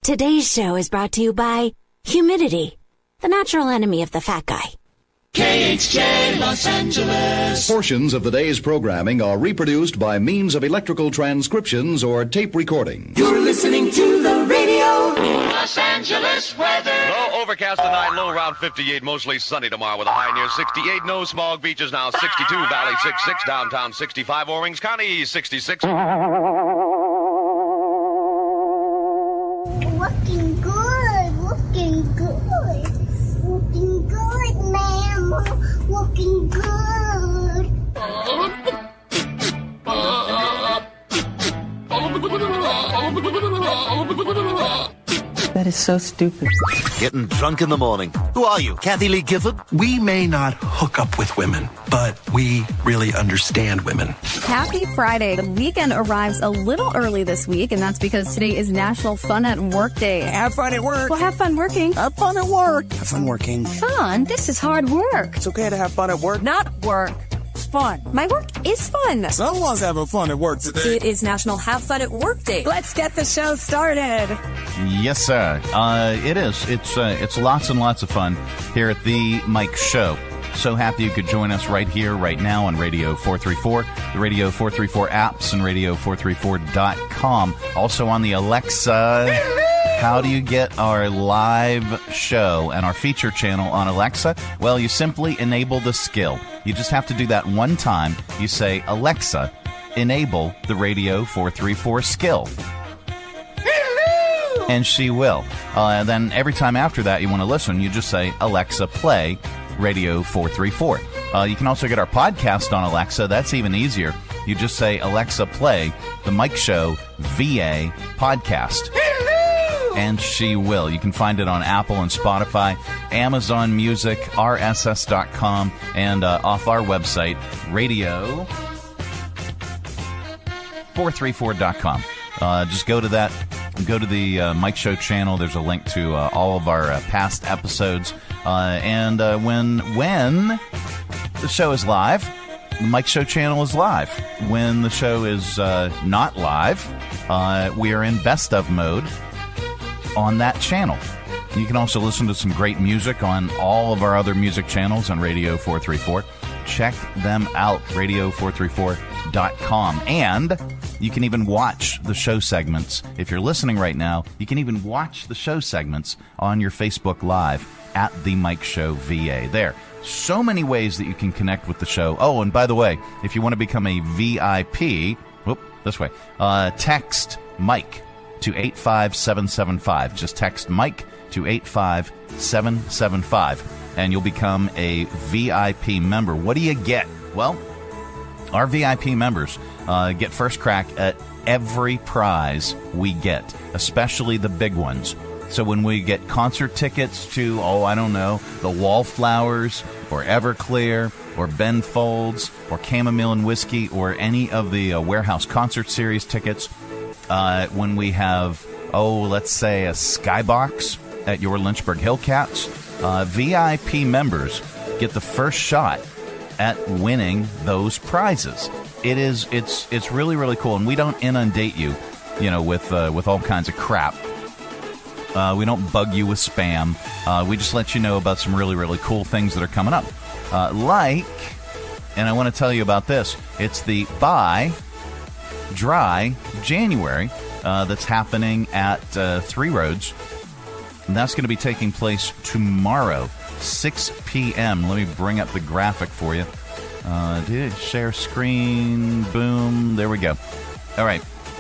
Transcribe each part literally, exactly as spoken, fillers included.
Today's show is brought to you by humidity, the natural enemy of the fat guy. K H J Los Angeles. Portions of the day's programming are reproduced by means of electrical transcriptions or tape recording. You're listening to the radio. Los Angeles weather. Low overcast tonight, low around fifty-eight, mostly sunny tomorrow with a high near sixty-eight. No smog, beaches now sixty-two, Valley sixty-six, downtown sixty-five, Orange County sixty-six. Looking good, looking good, looking good, ma'am, looking good. That is so stupid. Getting drunk in the morning. Who are you, Kathy Lee Gifford? We may not hook up with women, but we really understand women. Happy Friday. The weekend arrives a little early this week, and that's because today is National Fun at Work Day. Have fun at work. Well, have fun working. Have fun at work. Have fun working. Fun? This is hard work. It's okay to have fun at work. Not work. Fun. My work is fun. Someone's having fun at work today. It is National Have Fun at Work Day. Let's get the show started. Yes, sir. Uh, it is. It's uh, it's lots and lots of fun here at the Mike Show. So happy you could join us right here, right now on Radio four thirty-four, the Radio four thirty-four apps, and radio four thirty-four dot com. Also on the Alexa. How do you get our live show and our feature channel on Alexa? Well, you simply enable the skill. You just have to do that one time. You say, Alexa, enable the Radio four thirty-four skill. And she will. Uh, and then every time after that you want to listen, you just say, Alexa, play Radio four thirty-four. Uh, you can also get our podcast on Alexa. That's even easier. You just say, Alexa, play the Mike Show V A podcast. And she will. You can find it on Apple and Spotify, Amazon Music, R S S dot com, and uh, off our website, radio four thirty-four dot com. Uh, just go to that. Go to the uh, Mike Show channel. There's a link to uh, all of our uh, past episodes. Uh, and uh, when when the show is live, the Mike Show channel is live. When the show is uh, not live, uh, we are in best of mode on that channel. You can also listen to some great music on all of our other music channels on Radio four thirty-four. Check them out, radio four thirty-four dot com. And you can even watch the show segments. If you're listening right now, you can even watch the show segments on your Facebook Live at The Mike Show V A. There. So many ways that you can connect with the show. Oh, and by the way, if you want to become a V I P, whoop, this way, uh, text Mike to eight five seven seven five. Just text Mike to eight five seven seven five, and you'll become a V I P member. What do you get? Well, our V I P members uh, get first crack at every prize we get, especially the big ones. So when we get concert tickets to, oh, I don't know, the Wallflowers or Everclear or Ben Folds or Chamomile and Whiskey or any of the uh, Warehouse Concert Series tickets, uh, when we have, oh, let's say a Skybox at your Lynchburg Hillcats, uh, V I P members get the first shot at winning those prizes. It is, it's, it's really, really cool, and we don't inundate you, you know, with uh, with all kinds of crap. Uh, we don't bug you with spam. Uh, we just let you know about some really, really cool things that are coming up. Uh, like, and I want to tell you about this, it's the Buy Dry January uh, that's happening at uh, Three Roads. And that's going to be taking place tomorrow, six p.m. Let me bring up the graphic for you. Uh, did it share screen? Boom. There we go. All right.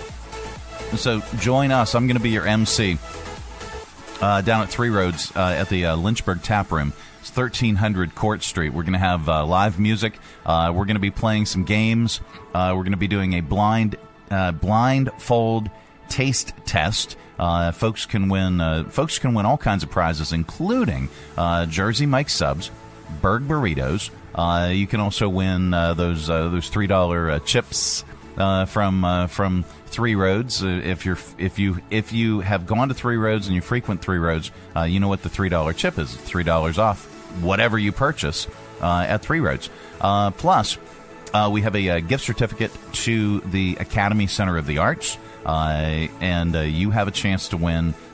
So join us. I'm going to be your M C. Uh, down at Three Roads uh, at the uh, Lynchburg Tap Room. It's thirteen hundred Court Street. We're going to have uh, live music. Uh, we're going to be playing some games. Uh, we're going to be doing a blind uh, blindfold taste test. Uh, folks can win. Uh, folks can win all kinds of prizes, including uh, Jersey Mike subs, Berg burritos. Uh, you can also win uh, those uh, those three dollar uh, chips uh, from uh, from. Three Roads. Uh, if you're if you if you have gone to Three Roads and you frequent Three Roads, uh, you know what the three dollar chip is. Three dollars off whatever you purchase uh, at Three Roads. Uh, plus, uh, we have a, a gift certificate to the Academy Center of the Arts, uh, and uh, you have a chance to win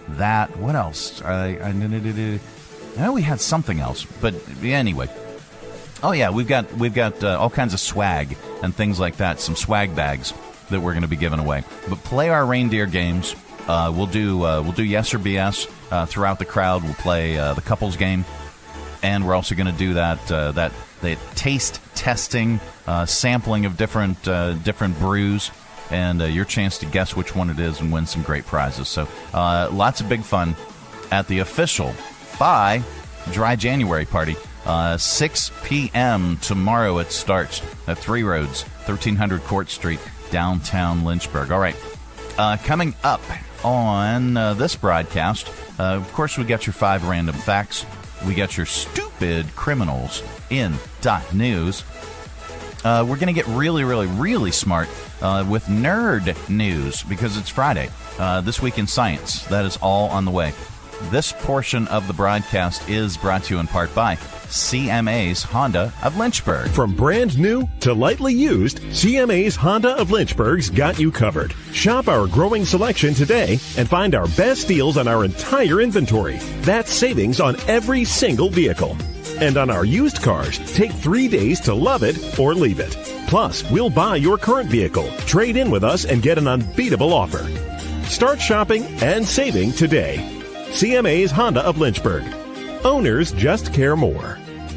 that. What else? I, I, I know we had something else, but anyway. Oh yeah, we've got we've got uh, all kinds of swag and things like that. Some swag bags that we're going to be giving away. But play our reindeer games. Uh, we'll do uh, we'll do yes or B S uh, throughout the crowd. We'll play uh, the couples game, and we're also going to do that uh, that the taste testing, uh, sampling of different uh, different brews, and uh, your chance to guess which one it is and win some great prizes. So uh, lots of big fun at the official Bye Dry January party. Uh, six p.m. tomorrow it starts at Three Roads, thirteen hundred Court Street, downtown Lynchburg. All right, uh, coming up on uh, this broadcast, uh, of course, we got your five random facts. We got your stupid Criminalz in dot news. Uh, we're going to get really, really, really smart uh, with nerd news because it's Friday. Uh, this Week in Science, that is all on the way. This portion of the broadcast is brought to you in part by C M A's Honda of Lynchburg. From brand new to lightly used, C M A's Honda of Lynchburg's got you covered. Shop our growing selection today and find our best deals on our entire inventory. That's savings on every single vehicle. And on our used cars, take three days to love it or leave it. Plus, we'll buy your current vehicle, trade in with us, and get an unbeatable offer. Start shopping and saving today. C M A's Honda of Lynchburg. Owners just care more.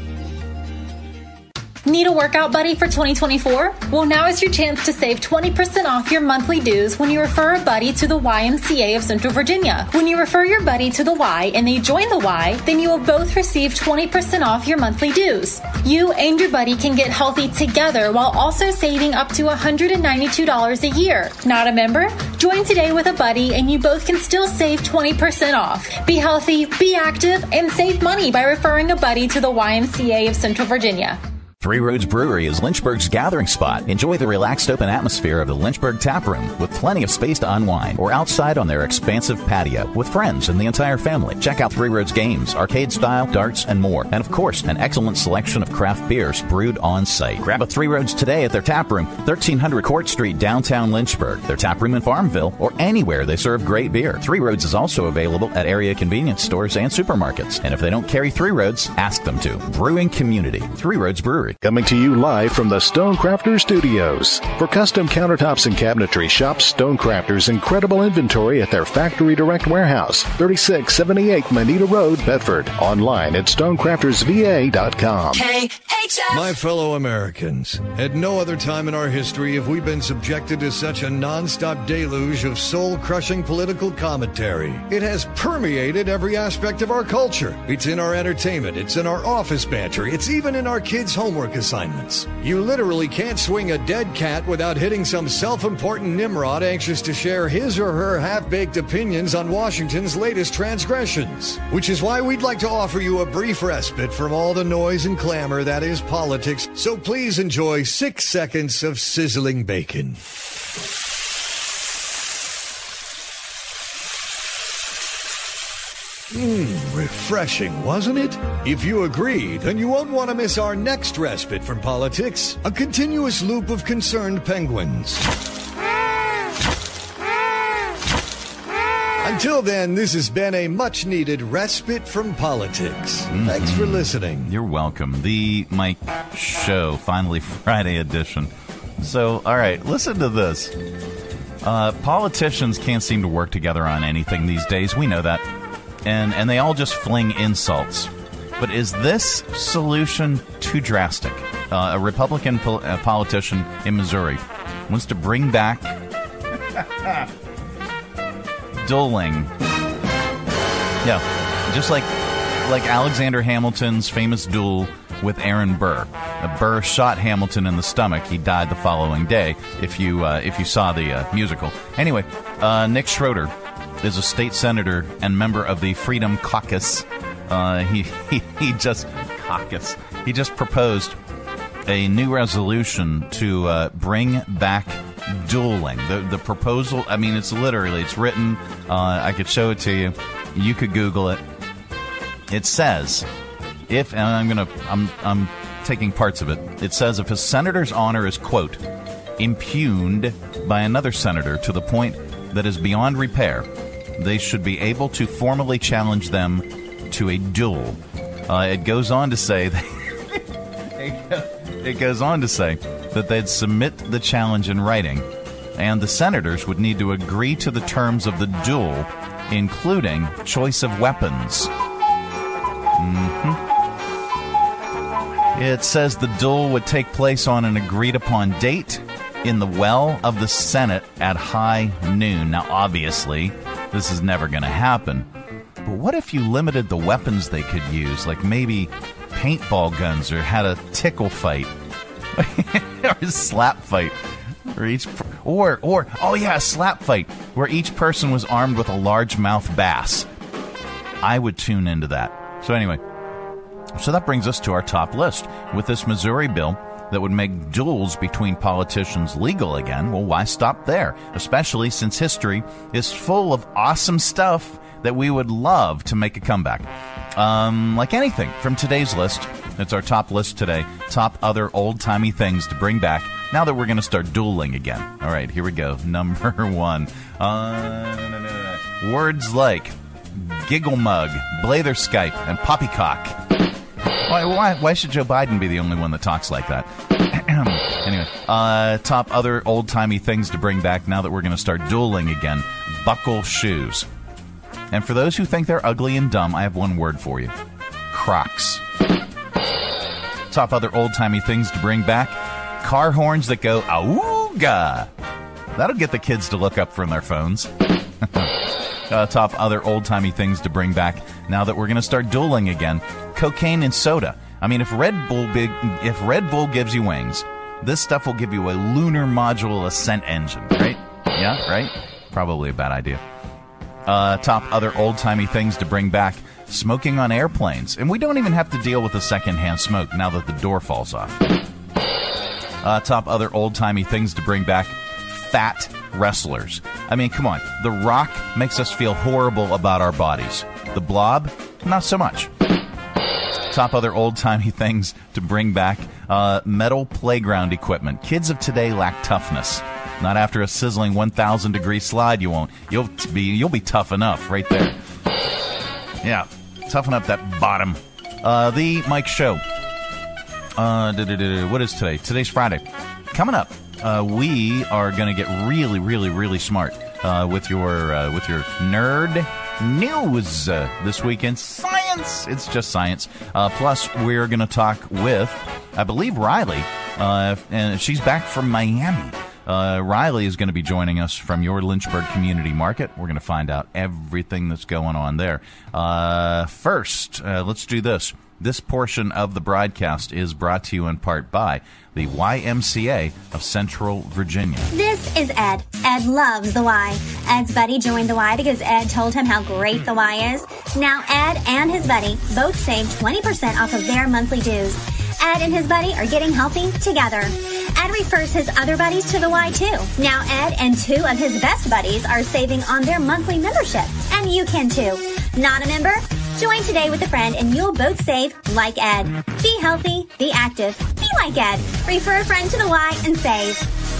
Need a workout buddy for twenty twenty-four? Well, now is your chance to save twenty percent off your monthly dues when you refer a buddy to the Y M C A of Central Virginia. When you refer your buddy to the Y and they join the Y, then you will both receive twenty percent off your monthly dues. You and your buddy can get healthy together while also saving up to one hundred ninety-two dollars a year. Not a member? Join today with a buddy and you both can still save twenty percent off. Be healthy, be active, and save money by referring a buddy to the Y M C A of Central Virginia. Three Roads Brewery is Lynchburg's gathering spot. Enjoy the relaxed open atmosphere of the Lynchburg Tap Room with plenty of space to unwind or outside on their expansive patio with friends and the entire family. Check out Three Roads games, arcade style, darts, and more. And of course, an excellent selection of craft beers brewed on site. Grab a Three Roads today at their tap room, thirteen hundred Court Street, downtown Lynchburg. Their tap room in Farmville or anywhere they serve great beer. Three Roads is also available at area convenience stores and supermarkets. And if they don't carry Three Roads, ask them to. Brewing community. Three Roads Brewery. Coming to you live from the Stonecrafters Studios. For custom countertops and cabinetry, shop Stonecrafters' incredible inventory at their Factory Direct Warehouse, thirty-six seventy-eight Manita Road, Bedford. Online at stonecrafters v a dot com. K H F. My fellow Americans, at no other time in our history have we been subjected to such a non-stop deluge of soul-crushing political commentary. It has permeated every aspect of our culture. It's in our entertainment, it's in our office banter, it's even in our kids' homework assignments. You literally can't swing a dead cat without hitting some self-important Nimrod anxious to share his or her half-baked opinions on Washington's latest transgressions. Which is why we'd like to offer you a brief respite from all the noise and clamor that is politics. So please enjoy six seconds of sizzling bacon. Mmm, refreshing, wasn't it? If you agree, then you won't want to miss our next respite from politics, a continuous loop of concerned penguins. Until then, this has been a much-needed respite from politics. Mm-hmm. Thanks for listening. You're welcome. The Mike Show, finally Friday edition. So, all right, listen to this. Uh, politicians can't seem to work together on anything these days. We know that. And and they all just fling insults. But is this solution too drastic? Uh, a Republican pol- uh, politician in Missouri wants to bring back dueling. Yeah, just like like Alexander Hamilton's famous duel with Aaron Burr. Uh, Burr shot Hamilton in the stomach. He died the following day. If you uh, if you saw the uh, musical. Anyway, uh, Nick Schroeder is a state senator and member of the Freedom Caucus. Uh, he, he he just caucus. He just proposed a new resolution to uh, bring back dueling. The the proposal. I mean, it's literally it's written. Uh, I could show it to you. You could Google it. It says, if and I'm gonna I'm I'm taking parts of it. It says if a senator's honor is quote impugned by another senator to the point that is beyond repair, they should be able to formally challenge them to a duel. Uh, it goes on to say it goes on to say that they'd submit the challenge in writing, and the senators would need to agree to the terms of the duel, including choice of weapons. Mm-hmm. It says the duel would take place on an agreed-upon date in the well of the Senate at high noon. Now, obviously, this is never going to happen. But what if you limited the weapons they could use, like maybe paintball guns, or had a tickle fight, or a slap fight, or each, or or oh yeah, a slap fight where each person was armed with a largemouth bass? I would tune into that. So anyway, so that brings us to our top list. With this Missouri bill that would make duels between politicians legal again, well, why stop there? Especially since history is full of awesome stuff that we would love to make a comeback. Um, like anything from today's list, it's our top list today. Top other old-timey things to bring back now that we're going to start dueling again. All right, here we go. Number one. Uh, no, no, no, no. Words like giggle mug, blatherskipe, and poppycock. Why, why, why should Joe Biden be the only one that talks like that? Anyway, uh, top other old-timey things to bring back now that we're going to start dueling again. Buckle shoes. And for those who think they're ugly and dumb, I have one word for you. Crocs. Top other old-timey things to bring back. Car horns that go auga. That'll get the kids to look up from their phones. uh, top other old-timey things to bring back now that we're going to start dueling again. Cocaine and soda. I mean, if Red Bull big, if Red Bull gives you wings, this stuff will give you a lunar module ascent engine, right? Yeah, right? Probably a bad idea. Uh, top other old-timey things to bring back. Smoking on airplanes. And we don't even have to deal with the secondhand smoke now that the door falls off. Uh, top other old-timey things to bring back. Fat wrestlers. I mean, come on. The Rock makes us feel horrible about our bodies. The Blob, not so much. Top other old-timey things to bring back. Uh, metal playground equipment. Kids of today lack toughness. Not after a sizzling one thousand degree slide, you won't. You'll be you'll be tough enough right there. Yeah, toughen up that bottom. Uh, the Mike Show. Uh, what is today? Today's Friday. Coming up, uh, we are going to get really, really, really smart uh, with your uh, with your nerd news uh, this weekend. Science. It's just science. Uh, plus, we're going to talk with, I believe, Riley, uh, and she's back from Miami. Uh, Riley is going to be joining us from your Lynchburg Community Market. We're going to find out everything that's going on there. Uh, first, uh, let's do this. This portion of the broadcast is brought to you in part by the Y M C A of Central Virginia. This is Ed. Ed loves the Y. Ed's buddy joined the Y because Ed told him how great the Y is. Now Ed and his buddy both saved twenty percent off of their monthly dues. Ed and his buddy are getting healthy together. Ed refers his other buddies to the Y too. Now Ed and two of his best buddies are saving on their monthly membership. And you can too. Not a member? Join today with a friend and you'll both save like Ed. Be healthy, be active, be like Ed. Refer a friend to the Y and save.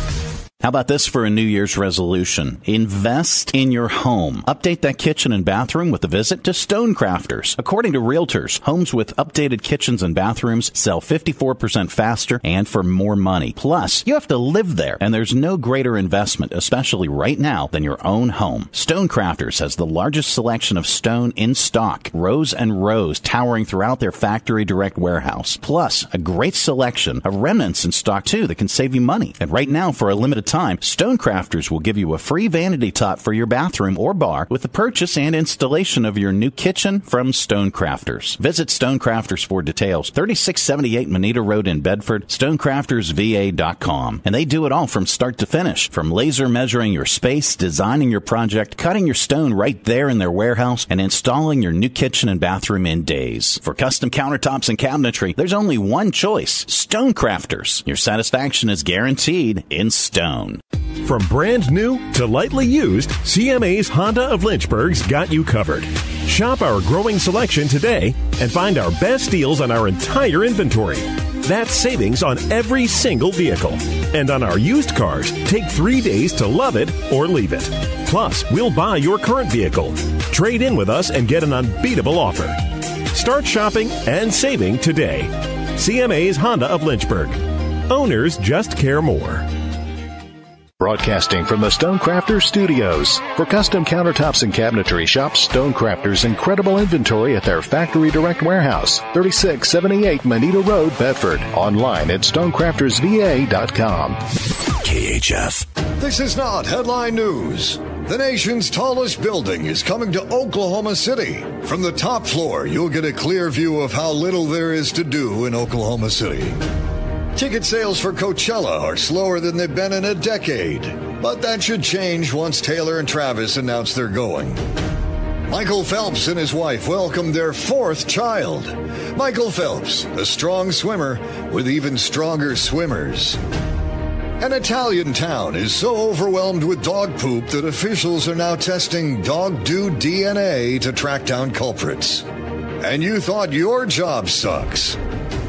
How about this for a New Year's resolution? Invest in your home. Update that kitchen and bathroom with a visit to Stonecrafters. According to realtors, homes with updated kitchens and bathrooms sell fifty-four percent faster and for more money. Plus, you have to live there, and there's no greater investment, especially right now, than your own home. Stonecrafters has the largest selection of stone in stock, rows and rows towering throughout their factory direct warehouse. Plus, a great selection of remnants in stock, too, that can save you money. And right now, for a limited time, Stonecrafters will give you a free vanity top for your bathroom or bar with the purchase and installation of your new kitchen from Stonecrafters. Visit Stonecrafters for details. thirty-six seventy-eight Moneta Road in Bedford, stonecrafters v a dot com. And they do it all from start to finish. From laser measuring your space, designing your project, cutting your stone right there in their warehouse, and installing your new kitchen and bathroom in days. For custom countertops and cabinetry, there's only one choice: Stonecrafters. Your satisfaction is guaranteed in stone. From brand new to lightly used, C M A's Honda of Lynchburg's got you covered. Shop our growing selection today and find our best deals on our entire inventory. That's savings on every single vehicle. And on our used cars, take three days to love it or leave it. Plus, we'll buy your current vehicle. Trade in with us and get an unbeatable offer. Start shopping and saving today. C M A's Honda of Lynchburg. Owners just care more. Broadcasting from the Stonecrafters Studios. For custom countertops and cabinetry, shop Stonecrafters' incredible inventory at their Factory Direct Warehouse, thirty-six seventy-eight Moneta Road, Bedford. Online at stonecrafters v a dot com. K H F. This is not headline news. The nation's tallest building is coming to Oklahoma City. From the top floor, you'll get a clear view of how little there is to do in Oklahoma City. Ticket sales for Coachella are slower than they've been in a decade, but that should change once Taylor and Travis announce they're going. Michael Phelps and his wife welcomed their fourth child. Michael Phelps, a strong swimmer with even stronger swimmers. An Italian town is so overwhelmed with dog poop that officials are now testing dog doo D N A to track down culprits. And you thought your job sucks.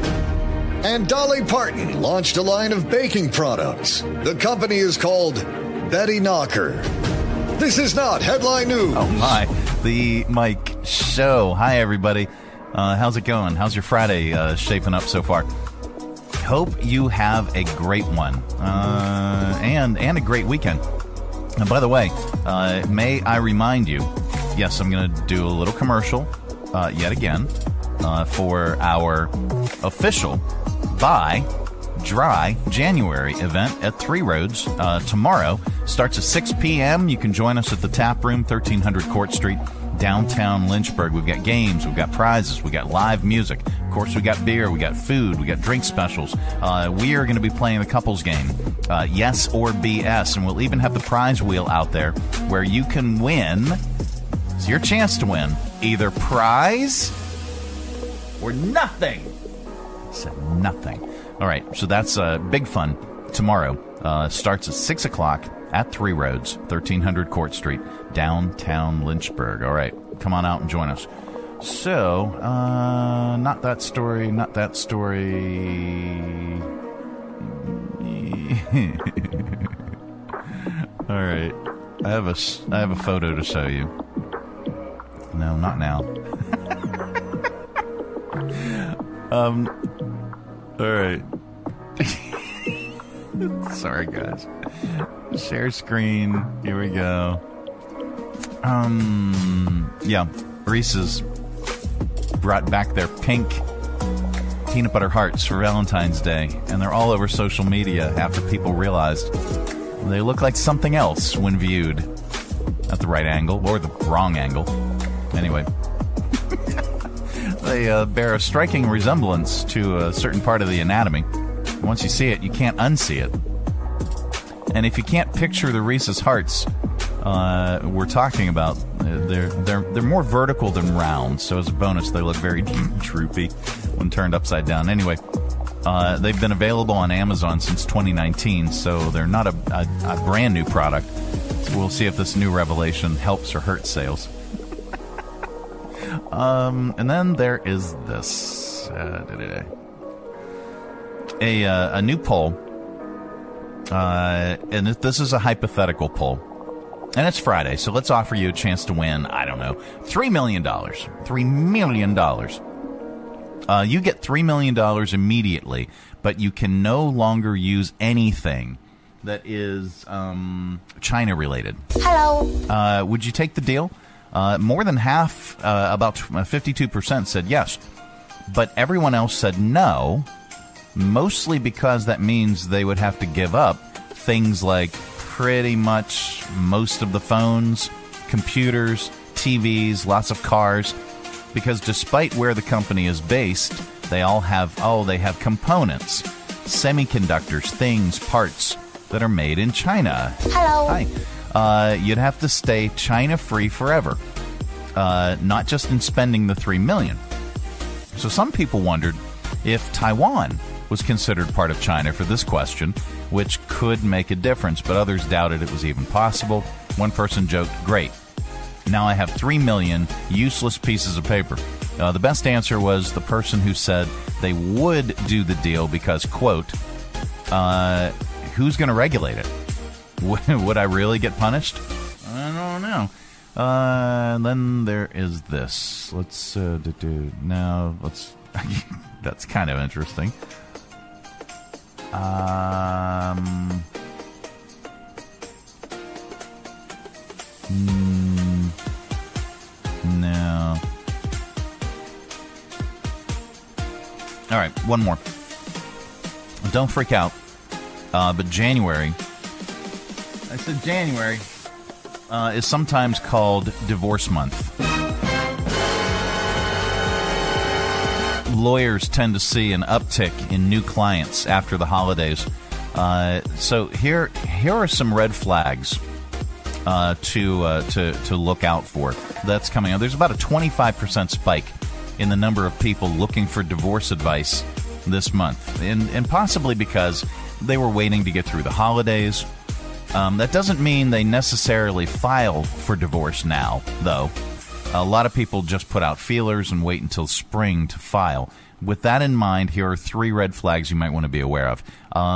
And Dolly Parton launched a line of baking products. The company is called Betty Knocker. This is not headline news. Oh, my. The Mike Show. Hi, everybody. Uh, how's it going? How's your Friday uh, shaping up so far? Hope you have a great one uh, and, and a great weekend. And by the way, uh, may I remind you, yes, I'm going to do a little commercial uh, yet again uh, for our official Buy Dry January event at Three Roads uh, tomorrow. Starts at six p.m. You can join us at the Tap Room, thirteen hundred Court Street, downtown Lynchburg. We've got games, we've got prizes, we've got live music. Of course, we got beer, we got food, we got drink specials. Uh, we are going to be playing the couples game, uh, yes or B S, and we'll even have the prize wheel out there where you can win. It's your chance to win either prize or nothing. Said nothing. All right, so that's uh, big fun tomorrow. Uh, starts at six o'clock at Three Roads, thirteen hundred Court Street, downtown Lynchburg. All right, come on out and join us. So, uh, not that story, not that story. All right, I have a, I have a photo to show you. No, not now. um... All right. Sorry, guys. Share screen. Here we go. Um, yeah. Reese's brought back their pink peanut butter hearts for Valentine's Day, and they're all over social media after people realized they look like something else when viewed at the right angle or the wrong angle. Anyway. They uh, bear a striking resemblance to a certain part of the anatomy. Once you see it, you can't unsee it. And if you can't picture the Reese's hearts uh, we're talking about, uh, they're they're they're more vertical than round. So as a bonus, they look very droopy when turned upside down. Anyway, uh, they've been available on Amazon since twenty nineteen, so they're not a, a, a brand new product. So we'll see if this new revelation helps or hurts sales. Um, and then there is this, uh, a, uh, a new poll, uh, and this is a hypothetical poll, and it's Friday, so let's offer you a chance to win, I don't know, three million dollars, three million dollars. Uh, you get three million dollars immediately, but you can no longer use anything that is, um, China related. Hello. Uh, would you take the deal? Uh, more than half, uh, about fifty-two percent said yes, but everyone else said no, mostly because that means they would have to give up things like pretty much most of the phones, computers, T Vs, lots of cars, because despite where the company is based, they all have, oh, they have components, semiconductors, things, parts that are made in China. Hello. Hi. Uh, you'd have to stay China-free forever, uh, not just in spending the three million dollars. So some people wondered if Taiwan was considered part of China for this question, which could make a difference, but others doubted it was even possible. One person joked, great, now I have three million useless pieces of paper. Uh, the best answer was the person who said they would do the deal because, quote, uh, who's going to regulate it? Would I really get punished? I don't know. Uh, and then there is this. Let's uh, do, do now. Let's. That's kind of interesting. Um. Mm, no. All right, one more. Don't freak out. Uh, but January. I said January. Uh, is sometimes called Divorce Month. Lawyers tend to see an uptick in new clients after the holidays. Uh, so here, here are some red flags uh, to uh, to to look out for. That's coming up. There's about a twenty-five percent spike in the number of people looking for divorce advice this month, and and possibly because they were waiting to get through the holidays. Um, that doesn't mean they necessarily file for divorce now, though. A lot of people just put out feelers and wait until spring to file. With that in mind, here are three red flags you might want to be aware of.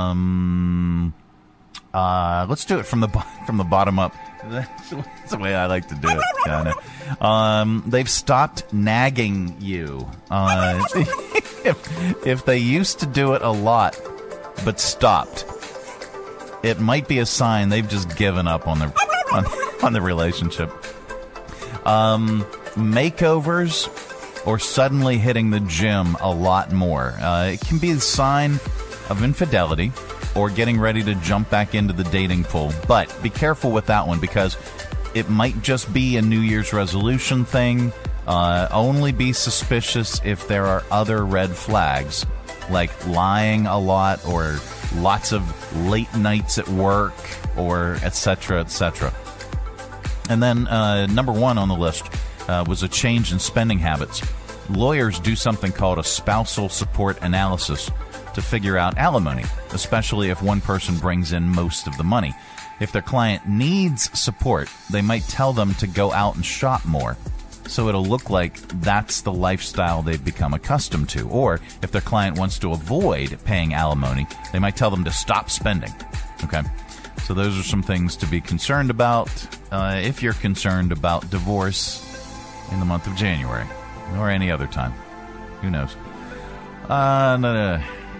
Um, uh, let's do it from the from the bottom up. That's, that's the way I like to do it, kind of. Um, they've stopped nagging you. Uh, if, if they used to do it a lot, but stopped, it might be a sign they've just given up on the on, on the relationship. Um, makeovers or suddenly hitting the gym a lot more. Uh, it can be a sign of infidelity or getting ready to jump back into the dating pool. But be careful with that one because it might just be a New Year's resolution thing. Uh, only be suspicious if there are other red flags, like lying a lot or lots of late nights at work or et cetera, et cetera. And then uh, number one on the list uh, was a change in spending habits. Lawyers do something called a spousal support analysis to figure out alimony, especially if one person brings in most of the money. If their client needs support, they might tell them to go out and shop more, so it'll look like that's the lifestyle they've become accustomed to. Or if their client wants to avoid paying alimony, they might tell them to stop spending. Okay? So those are some things to be concerned about uh, if you're concerned about divorce in the month of January or any other time. Who knows? Uh, no, no.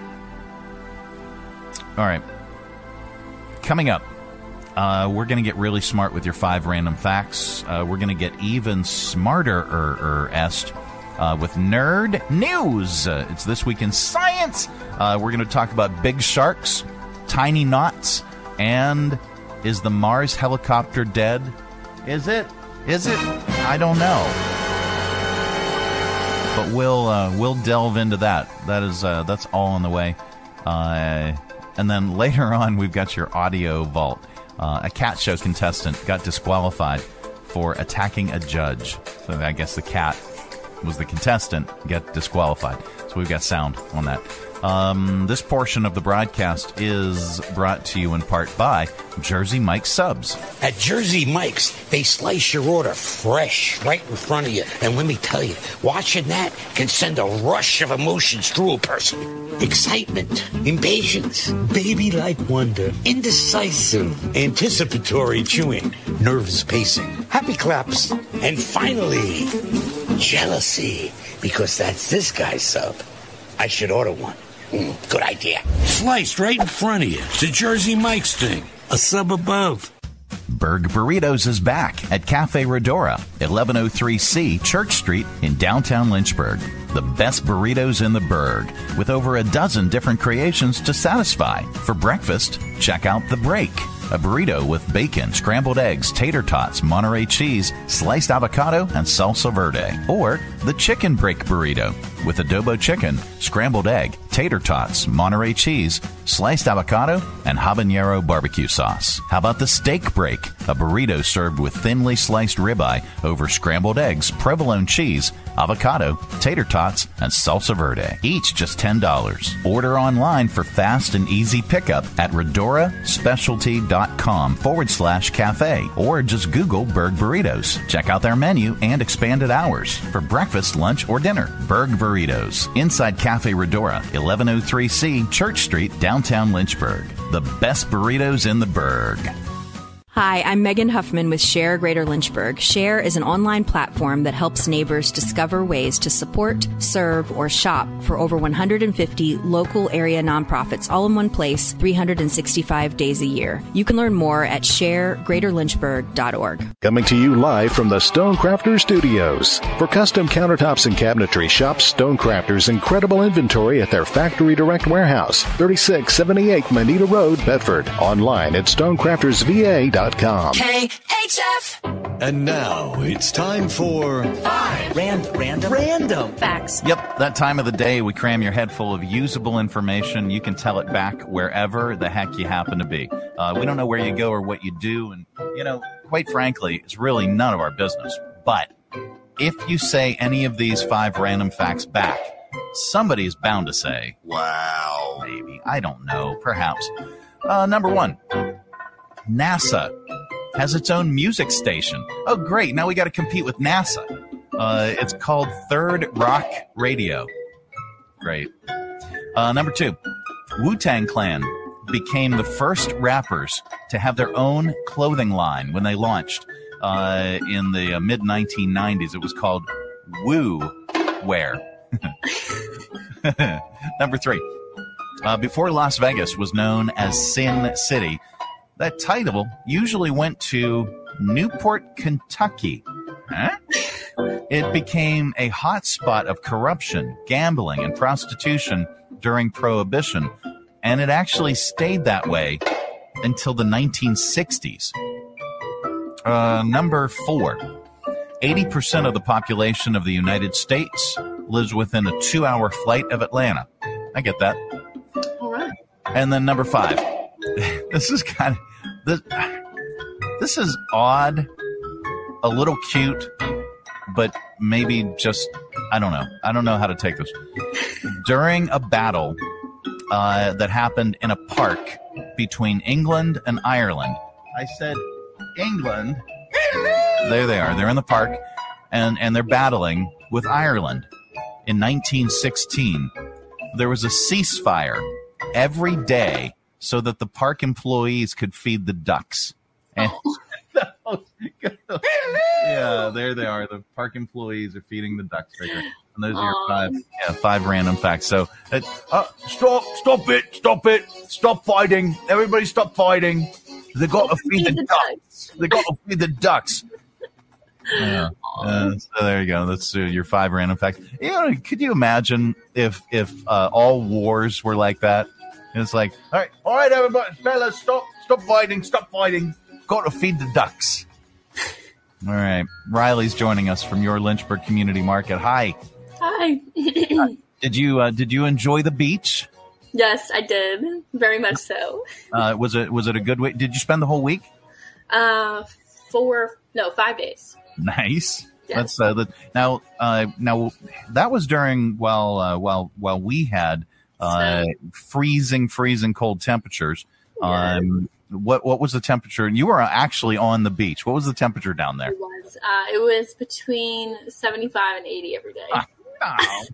All right. Coming up, uh, we're going to get really smart with your five random facts. Uh, we're going to get even smarter-er-est uh, with nerd news. Uh, it's This Week in Science. Uh, we're going to talk about big sharks, tiny knots, and is the Mars helicopter dead? Is it? Is it? I don't know. But we'll uh, we'll delve into that. That is uh, that's all on the way. Uh, and then later on, we've got your audio vault. Uh, a cat show contestant got disqualified for attacking a judge. So I guess the cat was the contestant, got disqualified. So we've got sound on that. Um, this portion of the broadcast is brought to you in part by Jersey Mike's Subs. At Jersey Mike's, they slice your order fresh right in front of you. And let me tell you, watching that can send a rush of emotions through a person. Excitement, impatience, baby-like wonder, indecisive, anticipatory chewing, nerves pacing, happy claps, and finally, jealousy, because that's this guy's sub. I should order one. Mm, good idea. Sliced right in front of you. It's a Jersey Mike's thing. A sub above. Berg Burritos is back at Cafe Redora, eleven oh three C Church Street in downtown Lynchburg. The best burritos in the Berg, with over a dozen different creations to satisfy. For breakfast, check out The Break, a burrito with bacon, scrambled eggs, tater tots, Monterey cheese, sliced avocado, and salsa verde. Or the Chicken Break Burrito, with adobo chicken, scrambled egg, tater tots, Monterey cheese, sliced avocado, and habanero barbecue sauce. How about the steak break? A burrito served with thinly sliced ribeye over scrambled eggs, provolone cheese, avocado, tater tots, and salsa verde. Each just ten dollars. Order online for fast and easy pickup at redoraspecialty.com forward slash cafe or just Google Berg Burritos. Check out their menu and expanded hours for breakfast, lunch, or dinner. Berg Burritos. Inside Cafe Redora, eleven oh three C Church Street, downtown Lynchburg. The best burritos in the Berg. Hi, I'm Megan Huffman with Share Greater Lynchburg. Share is an online platform that helps neighbors discover ways to support, serve, or shop for over one hundred fifty local area nonprofits all in one place, three hundred sixty-five days a year. You can learn more at share greater lynchburg dot org. Coming to you live from the Stonecrafters Studios. For custom countertops and cabinetry, shop Stonecrafters' incredible inventory at their Factory Direct Warehouse, thirty-six seventy-eight Manita Road, Bedford. Online at stonecrafters v a dot com. K H F. And now it's time for Five Random Random Random Facts. Yep, that time of the day we cram your head full of usable information. You can tell it back wherever the heck you happen to be. Uh, we don't know where you go or what you do, and, you know, quite frankly, it's really none of our business. But if you say any of these five random facts back, somebody is bound to say, wow, maybe, I don't know, perhaps. Uh, number one. NASA has its own music station. Oh, great. Now we got to compete with NASA. Uh, it's called Third Rock Radio. Great. Uh, number two, Wu-Tang Clan became the first rappers to have their own clothing line when they launched uh, in the uh, mid nineteen nineties. It was called Woo Wear. Number three, uh, before Las Vegas was known as Sin City, that title usually went to Newport, Kentucky. Huh? It became a hotspot of corruption, gambling, and prostitution during Prohibition, and it actually stayed that way until the nineteen sixties. Uh, number four, eighty percent of the population of the United States lives within a two-hour flight of Atlanta. I get that. All right. And then number five. This is kind of this, this is odd, a little cute, but maybe just I don't know. I don't know how to take this. During a battle uh, that happened in a park between England and Ireland, I said England. There they are. They're in the park, and and they're battling with Ireland. In nineteen sixteen, there was a ceasefire every day, so that the park employees could feed the ducks. And yeah, there they are. The park employees are feeding the ducks right there. And those are your five, yeah, five random facts. So, uh, uh, stop, stop it, stop it, stop fighting. Everybody stop fighting. They got to feed the ducks. They got to feed the ducks. Yeah. Uh, so there you go. That's uh, your five random facts. You know, could you imagine if if uh, all wars were like that? It's like, all right, all right, everybody, fellas, stop, stop fighting, stop fighting. Got to feed the ducks. All right, Riley's joining us from your Lynchburg Community Market. Hi. Hi. Did you uh, did you enjoy the beach? Yes, I did. Very much so. Uh, was it was it a good week? Did you spend the whole week? Uh, four, no, five days. Nice. Yes. That's uh, the, now uh, now that was during while uh, while while we had. Uh, freezing, freezing cold temperatures. Yeah. Um, what what was the temperature? You were actually on the beach. What was the temperature down there? It was. Uh, it was between seventy-five and eighty every day. Ah, oh,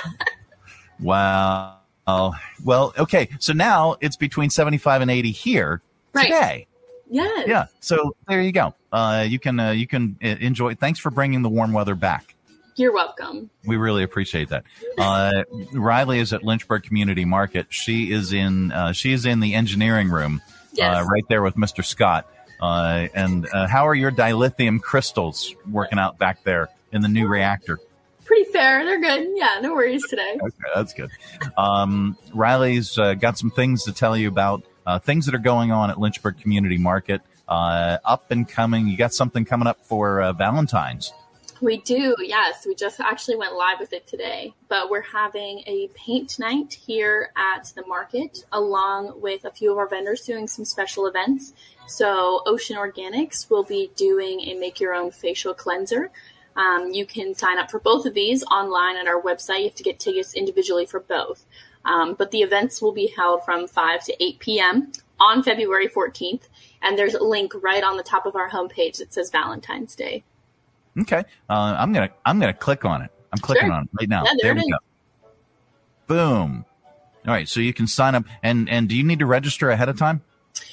wow. Oh, well, okay. So now it's between seventy-five and eighty here right. today. Yes. Yeah. So there you go. Uh, you can uh, you can enjoy. Thanks for bringing the warm weather back. You're welcome. We really appreciate that. Uh, Riley is at Lynchburg Community Market. She is in uh, she is in the engineering room, yes. uh, right there with Mister Scott. Uh, and uh, how are your dilithium crystals working out back there in the new reactor? Pretty fair. They're good. Yeah, no worries today. Okay, that's good. Um, Riley's uh, got some things to tell you about uh, things that are going on at Lynchburg Community Market. Uh, up and coming. You got something coming up for uh, Valentine's. We do, yes. We just actually went live with it today. But we're having a paint night here at the market, along with a few of our vendors doing some special events. So Ocean Organics will be doing a make-your-own facial cleanser. Um, you can sign up for both of these online at our website. You have to get tickets individually for both. Um, but the events will be held from five to eight p.m. on February fourteenth. And there's a link right on the top of our homepage that says Valentine's Day. Okay. Uh, I'm going to I'm gonna click on it. I'm clicking Sure. on it right now. Yeah, there there it we is. go. Boom. All right. So you can sign up. And, and do you need to register ahead of time?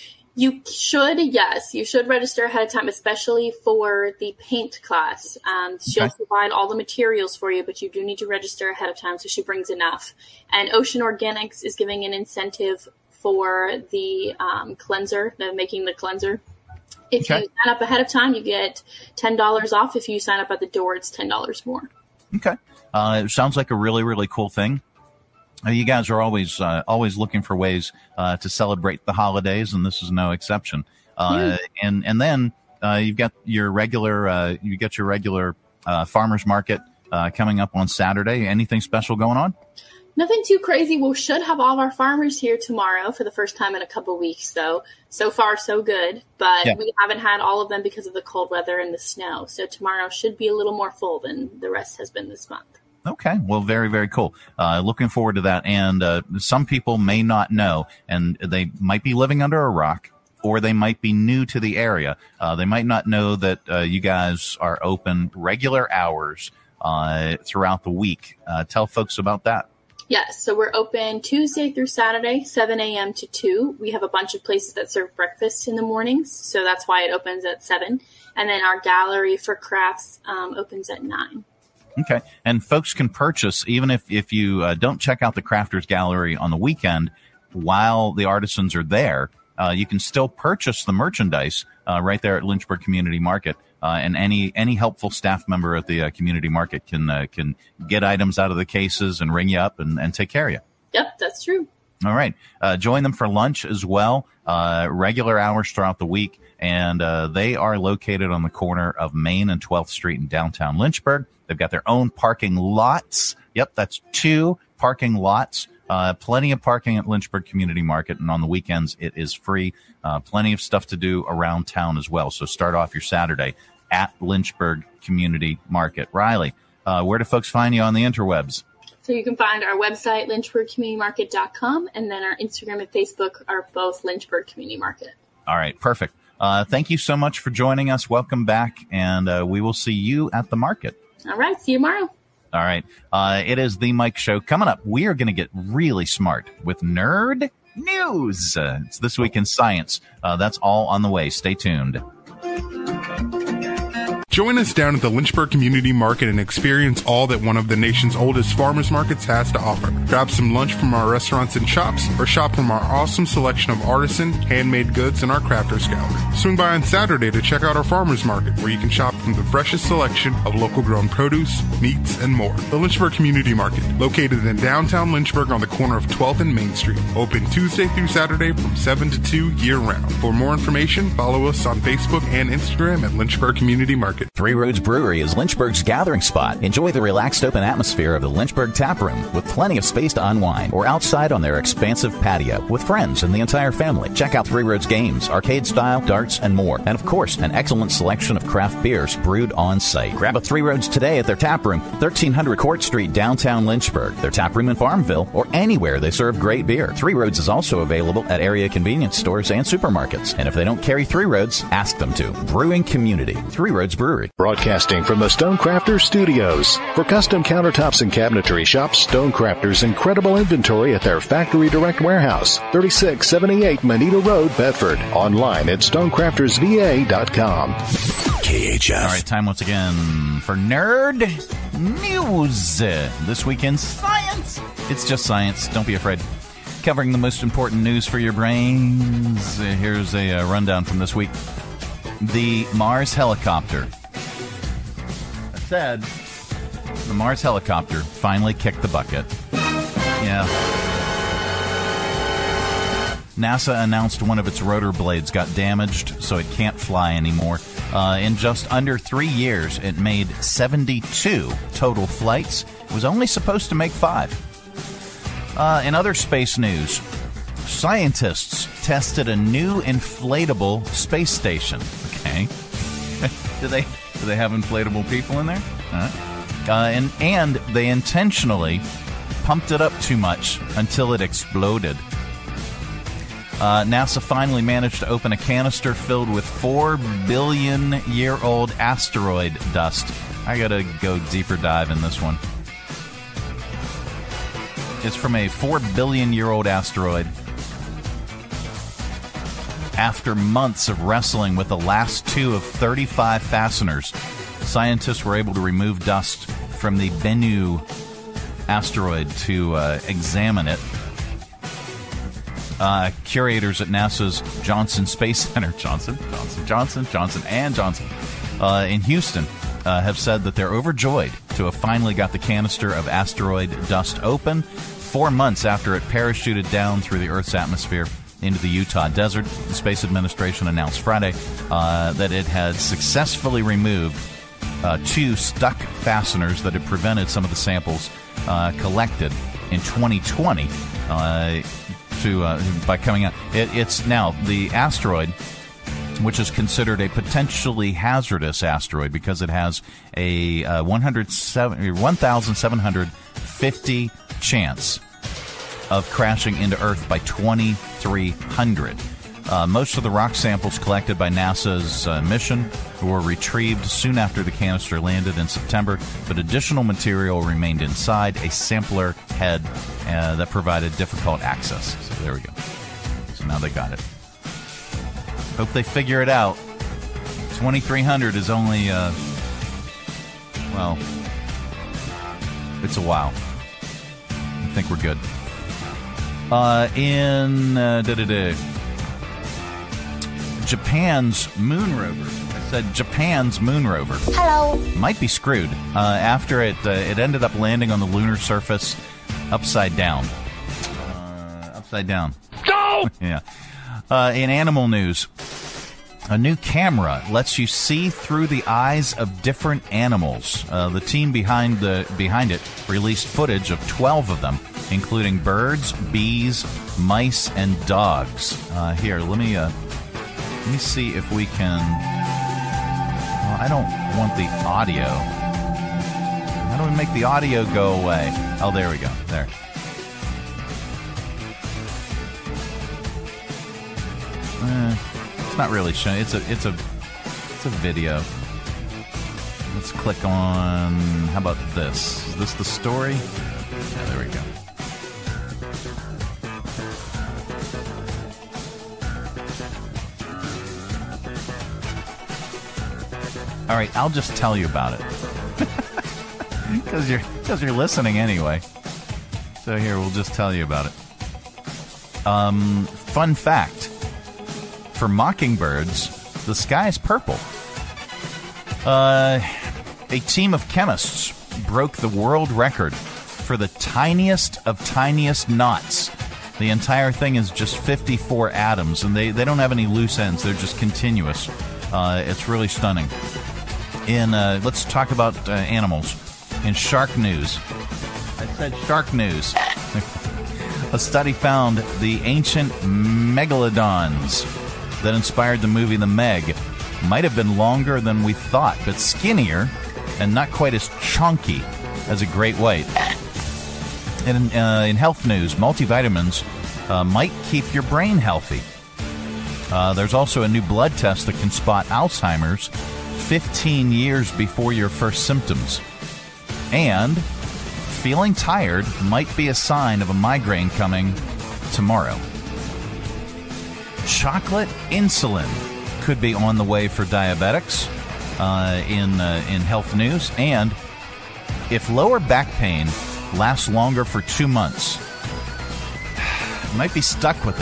You should, yes. You should register ahead of time, especially for the paint class. Um, she'll Okay. provide all the materials for you, but you do need to register ahead of time so she brings enough. And Ocean Organics is giving an incentive for the um, cleanser, the making the cleanser. If Okay. you sign up ahead of time, you get ten dollars off. If you sign up at the door, it's ten dollars more. Okay. Uh, it sounds like a really, really cool thing. Uh, You guys are always uh, always looking for ways uh, to celebrate the holidays, and this is no exception. Uh, and and then uh, you've got your regular uh, you get your regular uh, farmers market uh, coming up on Saturday. Anything special going on? Nothing too crazy. We should have all of our farmers here tomorrow for the first time in a couple weeks, though. So far, so good. But Yeah. we haven't had all of them because of the cold weather and the snow. So tomorrow should be a little more full than the rest has been this month. Okay. Well, very, very cool. Uh, looking forward to that. And uh, some people may not know, and they might be living under a rock, or they might be new to the area. Uh, they might not know that uh, you guys are open regular hours uh, throughout the week. Uh, tell folks about that. Yes, so we're open Tuesday through Saturday, seven a.m. to two. We have a bunch of places that serve breakfast in the mornings, so that's why it opens at seven. And then our gallery for crafts um, opens at nine. Okay. And folks can purchase, even if, if you uh, don't check out the Crafters Gallery on the weekend while the artisans are there, uh, you can still purchase the merchandise uh, right there at Lynchburg Community Market. Uh, and any any helpful staff member at the uh, community market can uh, can get items out of the cases and ring you up and, and take care of you. Yep, that's true. All right. Uh, join them for lunch as well, uh, regular hours throughout the week. And uh, they are located on the corner of Main and twelfth Street in downtown Lynchburg. They've got their own parking lots. Yep, that's two parking lots. Uh, plenty of parking at Lynchburg Community Market, and on the weekends it is free. Uh, plenty of stuff to do around town as well. So start off your Saturday at Lynchburg Community Market. Riley, uh, where do folks find you on the interwebs? So you can find our website, lynchburg community market dot com, and then our Instagram and Facebook are both Lynchburg Community Market. All right, perfect. Uh, thank you so much for joining us. Welcome back, and uh, we will see you at the market. All right, see you tomorrow. All right. Uh, it is the Mike Show. Coming up, we are going to get really smart with Nerd News. Uh, it's This Week in Science. Uh, that's all on the way. Stay tuned. Join us down at the Lynchburg Community Market and experience all that one of the nation's oldest farmers markets has to offer. Grab some lunch from our restaurants and shops, or shop from our awesome selection of artisan, handmade goods in our crafters gallery. Swing by on Saturday to check out our farmers market, where you can shop from the freshest selection of local grown produce, meats, and more. The Lynchburg Community Market, located in downtown Lynchburg on the corner of twelfth and Main Street. Open Tuesday through Saturday from seven to two year round. For more information, follow us on Facebook and Instagram at Lynchburg Community Market. Three Roads Brewery is Lynchburg's gathering spot. Enjoy the relaxed open atmosphere of the Lynchburg Tap Room with plenty of space to unwind, or outside on their expansive patio with friends and the entire family. Check out Three Roads games, arcade style, darts, and more. And of course, an excellent selection of craft beers brewed on site. Grab a Three Roads today at their tap room, thirteen hundred Court Street, downtown Lynchburg. Their tap room in Farmville, or anywhere they serve great beer. Three Roads is also available at area convenience stores and supermarkets. And if they don't carry Three Roads, ask them to. Brewing community. Three Roads Brewery. Broadcasting from the Stonecrafters Studios. For custom countertops and cabinetry, shop Stonecrafters' incredible inventory at their Factory Direct Warehouse, thirty-six seventy-eight Manita Road, Bedford. Online at stonecrafters v a dot com. K H S. All right, time once again for Nerd News. This Week in Science. It's just science. Don't be afraid. Covering the most important news for your brains. Here's a uh, rundown from this week. The Mars helicopter. I said the Mars helicopter finally kicked the bucket. Yeah. NASA announced one of its rotor blades got damaged, so it can't fly anymore. Uh, in just under three years, it made seventy-two total flights. It was only supposed to make five. Uh, in other space news, scientists tested a new inflatable space station. Okay. do they do they have inflatable people in there? Uh, uh, and, and they intentionally pumped it up too much until it exploded. Uh, NASA finally managed to open a canister filled with four billion year old asteroid dust. I gotta go deeper dive in this one. It's from a four billion year old asteroid. After months of wrestling with the last two of thirty-five fasteners, scientists were able to remove dust from the Bennu asteroid to uh, examine it. Uh, curators at NASA's Johnson Space Center, Johnson, Johnson, Johnson, Johnson, and Johnson, uh, in Houston, uh, have said that they're overjoyed to have finally got the canister of asteroid dust open four months after it parachuted down through the Earth's atmosphere into the Utah desert. The Space Administration announced Friday uh, that it had successfully removed uh, two stuck fasteners that had prevented some of the samples uh, collected in twenty twenty. Uh, To, uh, by coming out. It, it's now the asteroid, which is considered a potentially hazardous asteroid because it has a uh, one thousand seven hundred fifty chance of crashing into Earth by twenty-three hundred. Uh, most of the rock samples collected by NASA's uh, mission were retrieved soon after the canister landed in September, but additional material remained inside a sampler head uh, that provided difficult access. So there we go. So now they got it. Hope they figure it out. twenty-three hundred is only, uh, well, it's a while. I think we're good. Uh, in, uh, da-da-da. Japan's moon rover. I said Japan's moon rover. Hello. Might be screwed. Uh, after it, uh, it ended up landing on the lunar surface upside down. Uh, upside down. No! Yeah. Uh, in animal news, a new camera lets you see through the eyes of different animals. Uh, the team behind the behind it released footage of twelve of them, including birds, bees, mice, and dogs. Uh, here, let me. Uh, Let me see if we can... Well, I don't want the audio. How do we make the audio go away? Oh, there we go. There. Eh, it's not really showing. It's a, it's a, it's a video. Let's click on... How about this? Is this the story? Yeah, there we go. All right, I'll just tell you about it. Because you're, because you're listening anyway. So here, we'll just tell you about it. Um, fun fact. For mockingbirds, the sky is purple. Uh, a team of chemists broke the world record for the tiniest of tiniest knots. The entire thing is just fifty-four atoms, and they, they don't have any loose ends. They're just continuous. Uh, it's really stunning. In uh, let's talk about uh, animals. In shark news, I said shark news. A study found the ancient megalodons that inspired the movie The Meg might have been longer than we thought, but skinnier and not quite as chunky as a great white. And in, uh, in health news, multivitamins uh, might keep your brain healthy. Uh, there's also a new blood test that can spot Alzheimer's fifteen years before your first symptoms. And feeling tired might be a sign of a migraine coming tomorrow. Chocolate insulin could be on the way for diabetics uh, in, uh, in health news. And if lower back pain lasts longer for two months, you might be stuck with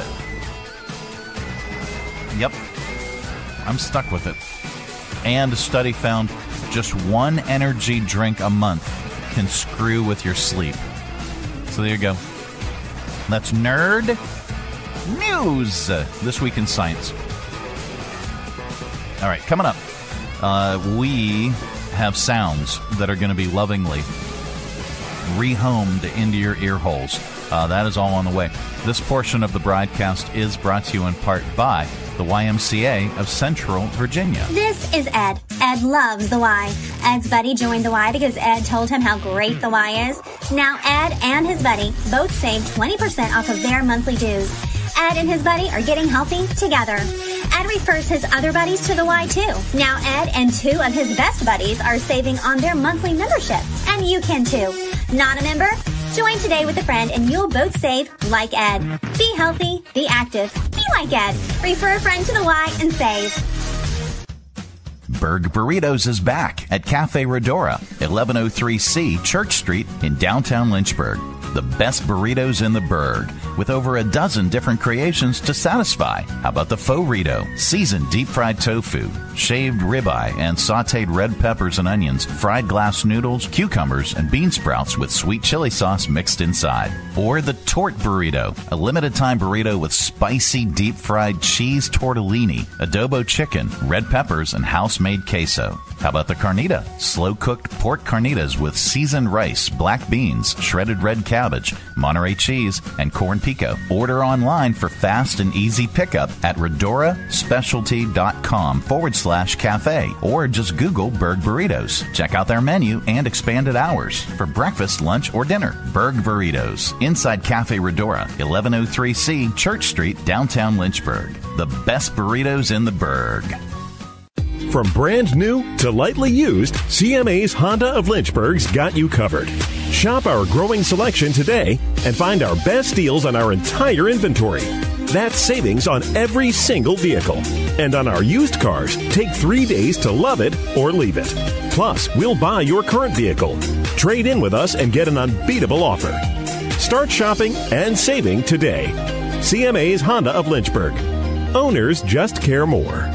it. Yep, I'm stuck with it. And a study found just one energy drink a month can screw with your sleep. So there you go. That's Nerd News uh, this week in science. All right, coming up, uh, we have sounds that are going to be lovingly rehomed into your ear holes. Uh, that is all on the way. This portion of the broadcast is brought to you in part by the Y M C A of Central Virginia. This is Ed. Ed loves the Y. Ed's buddy joined the Y because Ed told him how great the Y is. Now Ed and his buddy both saved twenty percent off of their monthly dues. Ed and his buddy are getting healthy together. Ed refers his other buddies to the Y too. Now Ed and two of his best buddies are saving on their monthly membership. And you can too. Not a member? Join today with a friend and you'll both save like Ed. Be healthy, be active, be like Ed. Refer a friend to the Y and save. Berg Burritos is back at Cafe Redora, eleven oh three C Church Street in downtown Lynchburg. The best burritos in the Berg, with over a dozen different creations to satisfy. How about the faux burrito, seasoned deep-fried tofu, shaved ribeye, and sautéed red peppers and onions, fried glass noodles, cucumbers, and bean sprouts with sweet chili sauce mixed inside. Or the Tort Burrito, a limited-time burrito with spicy deep-fried cheese tortellini, adobo chicken, red peppers, and house-made queso. How about the Carnita, slow-cooked pork carnitas with seasoned rice, black beans, shredded red cabbage, Monterey cheese, and corn pico. Order online for fast and easy pickup at redoraspecialty.com forward slash cafe or just Google Berg Burritos. Check out their menu and expanded hours for breakfast, lunch, or dinner. Berg Burritos, inside Cafe Redora, eleven oh three C Church Street, downtown Lynchburg. The best burritos in the Berg. From brand new to lightly used, C M A's Honda of Lynchburg's got you covered. Shop our growing selection today and find our best deals on our entire inventory. That's savings on every single vehicle. And on our used cars, take three days to love it or leave it. Plus, we'll buy your current vehicle. Trade in with us and get an unbeatable offer. Start shopping and saving today. C M A's Honda of Lynchburg. Owners just care more.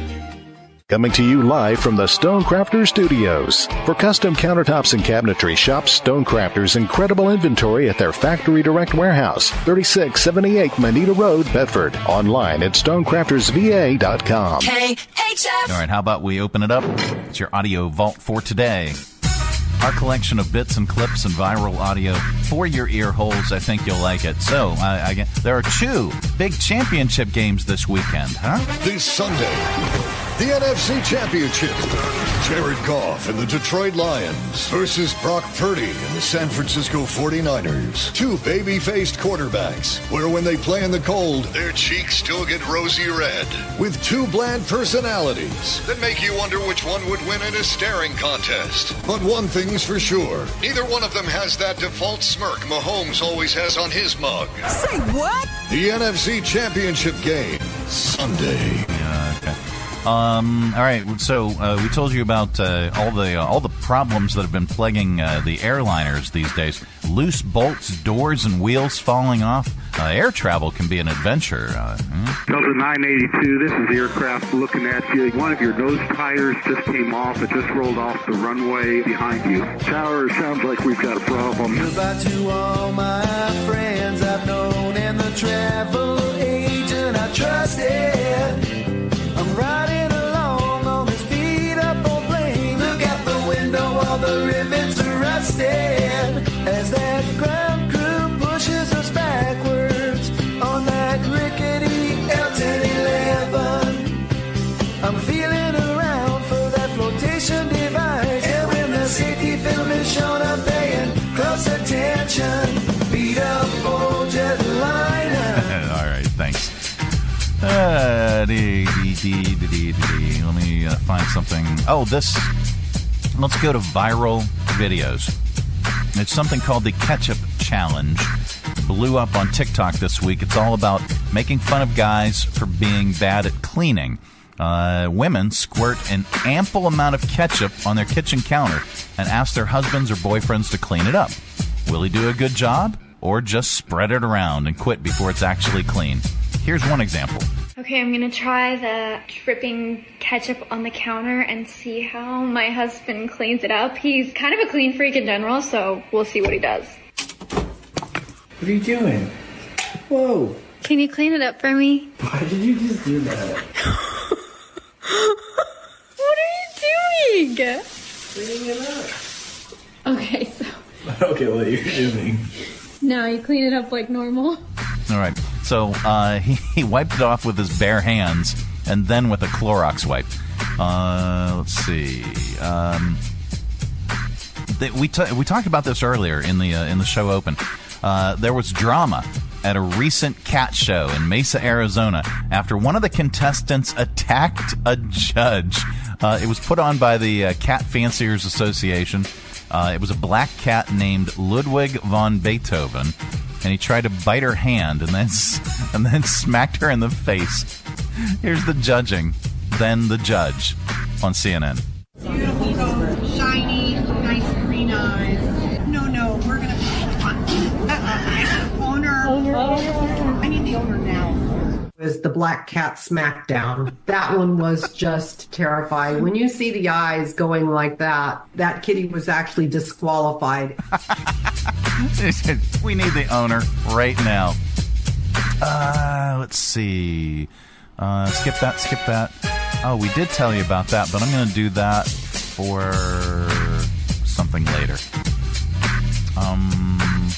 Coming to you live from the Stonecrafters Studios. For custom countertops and cabinetry, shop Stonecrafters' incredible inventory at their Factory Direct Warehouse, thirty-six seventy-eight Manita Road, Bedford. Online at stonecrafters v a dot com. K H F. All right, how about we open it up? It's your audio vault for today. Our collection of bits and clips and viral audio for your ear holes. I think you'll like it. So, I, I get, there are two big championship games this weekend, huh? This Sunday, the N F C Championship. Jared Goff and the Detroit Lions versus Brock Purdy and the San Francisco forty-niners. Two baby-faced quarterbacks, where when they play in the cold, their cheeks still get rosy red. With two bland personalities that make you wonder which one would win in a staring contest. But one thing's for sure, neither one of them has that default smirk Mahomes always has on his mug. Say what? The N F C Championship game, Sunday. Yeah, okay. Um, all right, so uh, we told you about uh, all the uh, all the problems that have been plaguing uh, the airliners these days. Loose bolts, doors, and wheels falling off. Uh, air travel can be an adventure. Uh, hmm? Delta nine eighty-two, this is the aircraft looking at you. One of your nose tires just came off. It just rolled off the runway behind you. Tower, sounds like we've got a problem. Goodbye to all my friends I've known and the travel agent I trusted. I'm riding along on this beat-up old plane. Look out the window, all the rivets are rusted. As that ground crew pushes us backwards on that rickety L ten eleven. I'm feeling around for that flotation device. And when the safety film is shown, I'm paying close attention. Beat-up old jetliner. All right, thanks. Uh, dee, dee, dee, dee, dee, dee. Let me uh, find something. Oh, this. Let's go to viral videos. It's something called the Ketchup Challenge. Blew up on TikTok this week. It's all about making fun of guys for being bad at cleaning. Uh, women squirt an ample amount of ketchup on their kitchen counter and ask their husbands or boyfriends to clean it up. Will he do a good job or just spread it around and quit before it's actually clean? Here's one example. Okay, I'm gonna try the dripping ketchup on the counter and see how my husband cleans it up. He's kind of a clean freak in general, so we'll see what he does. What are you doing? Whoa. Can you clean it up for me? Why did you just do that? What are you Good. Cleaning it up. Okay, so Okay, what you're doing. now you clean it up like normal. All right. So uh, he, he wiped it off with his bare hands and then with a Clorox wipe. Uh, let's see. Um, they, we t- we talked about this earlier in the uh, in the show open. Uh, there was drama at a recent cat show in Mesa, Arizona, after one of the contestants attacked a judge. Uh, it was put on by the uh, Cat Fanciers Association. Uh, it was a black cat named Ludwig von Beethoven, and he tried to bite her hand and then and then smacked her in the face. Here's the judging, then the judge on C N N. Beautiful, shiny, nice green eyes. No, no, we're gonna. Uh-uh. Owner. Owner. I need the owner now. Was the black cat smackdown. That one was just terrifying. When you see the eyes going like that, that kitty was actually disqualified. We need the owner right now. Uh, let's see. Uh, skip that, skip that. Oh, we did tell you about that, but I'm going to do that for something later. Um,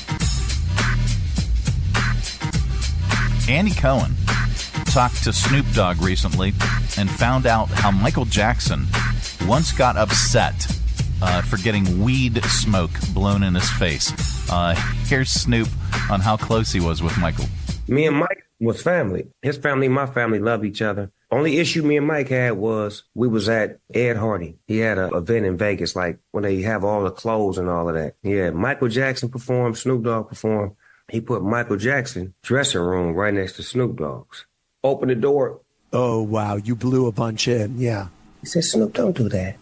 Andy Cohen talked to Snoop Dogg recently and found out how Michael Jackson once got upset uh, for getting weed smoke blown in his face. Uh, here's Snoop on how close he was with Michael. Me and Mike was family. His family and my family love each other. Only issue me and Mike had was we was at Ed Hardy. He had an event in Vegas, like when they have all the clothes and all of that. Yeah, Michael Jackson performed, Snoop Dogg performed. He put Michael Jackson dressing room right next to Snoop Dogg's. Open the door. Oh, wow. You blew a bunch in. Yeah. He said, Snoop, don't do that.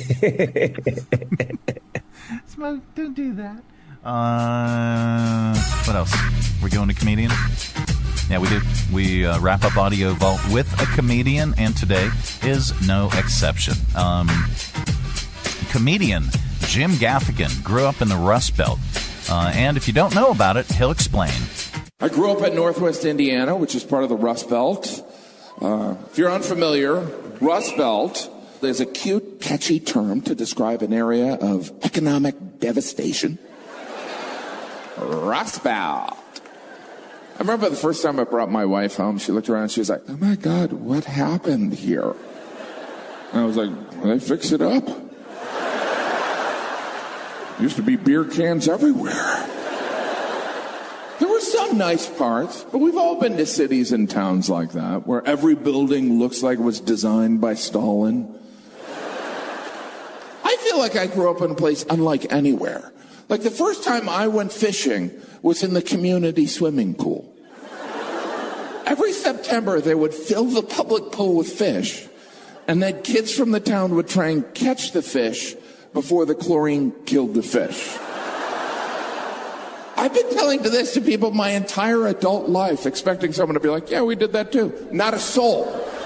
Smoke, don't do that. Uh, what else? We're going to comedian? Yeah, we did. We uh, wrap up Audio Vault with a comedian, and today is no exception. Um, comedian Jim Gaffigan grew up in the Rust Belt. Uh, and if you don't know about it, he'll explain. I grew up in Northwest Indiana, which is part of the Rust Belt. Uh, if you're unfamiliar, Rust Belt is a cute, catchy term to describe an area of economic devastation. Rust Belt. I remember the first time I brought my wife home, she looked around and she was like, oh my God, what happened here? And I was like, well, they fixed it up. Used to be beer cans everywhere. There were some nice parts, but we've all been to cities and towns like that, where every building looks like it was designed by Stalin. I feel like I grew up in a place unlike anywhere. Like the first time I went fishing was in the community swimming pool. Every September, they would fill the public pool with fish, and then kids from the town would try and catch the fish before the chlorine killed the fish. I've been telling to this to people my entire adult life, expecting someone to be like, yeah, we did that too. Not a soul.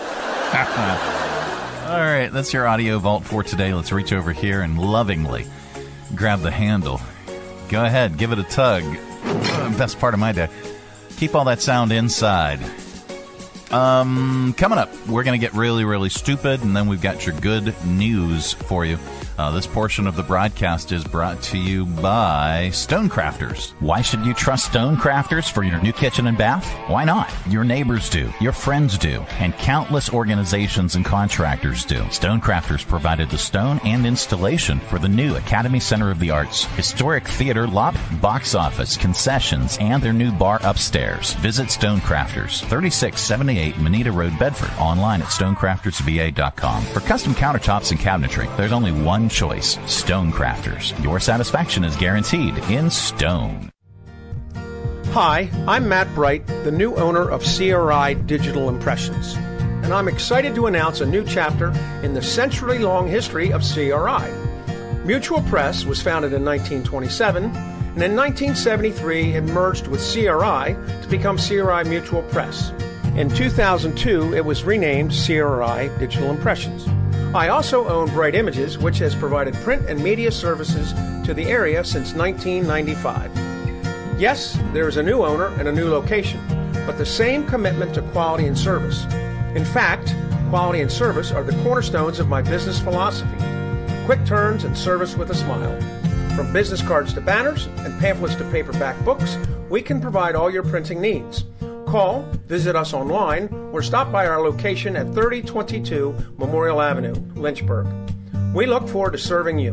All right, that's your Audio Vault for today. Let's reach over here and lovingly grab the handle. Go ahead, give it a tug. Best part of my day. Keep all that sound inside. Um, coming up, we're going to get really, really stupid, and then we've got your good news for you. Uh, this portion of the broadcast is brought to you by Stonecrafters. Why should you trust Stonecrafters for your new kitchen and bath? Why not? Your neighbors do, your friends do, and countless organizations and contractors do. Stonecrafters provided the stone and installation for the new Academy Center of the Arts, historic theater lot, box office, concessions, and their new bar upstairs. Visit Stonecrafters, thirty-six seventy-eight Manita Road, Bedford, online at stonecrafters v a dot com. For custom countertops and cabinetry, there's only one choice, Stonecrafters. Your satisfaction is guaranteed in stone. Hi, I'm Matt Bright, the new owner of C R I Digital Impressions, and I'm excited to announce a new chapter in the century-long history of C R I. Mutual Press was founded in nineteen twenty-seven, and in nineteen seventy-three it merged with C R I to become C R I Mutual Press. In two thousand two, it was renamed C R I Digital Impressions. I also own Bright Images, which has provided print and media services to the area since nineteen ninety-five. Yes, there is a new owner and a new location, but the same commitment to quality and service. In fact, quality and service are the cornerstones of my business philosophy. quick turns and service with a smile. From business cards to banners and pamphlets to paperback books, we can provide all your printing needs. Call, visit us online, or stop by our location at thirty twenty-two Memorial Avenue, Lynchburg. We look forward to serving you.